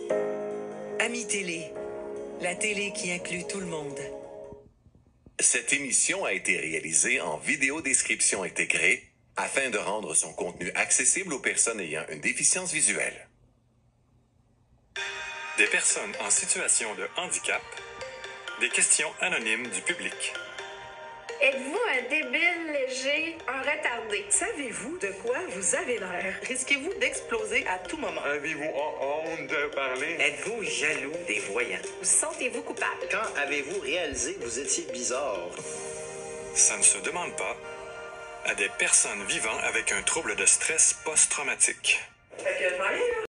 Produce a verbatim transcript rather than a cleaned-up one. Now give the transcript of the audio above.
Ami Télé, la télé qui inclut tout le monde. Cette émission a été réalisée en vidéodescription intégrée afin de rendre son contenu accessible aux personnes ayant une déficience visuelle. Des personnes en situation de handicap, des questions anonymes du public. Êtes-vous un débile léger, un retardé? Savez-vous de quoi vous avez l'air? Risquez-vous d'exploser à tout moment? Avez-vous honte de parler? Êtes-vous jaloux des voyants? Vous sentez-vous coupable? Quand avez-vous réalisé que vous étiez bizarre? Ça ne se demande pas à des personnes vivant avec un trouble de stress post-traumatique. Fait que je vais aller, là.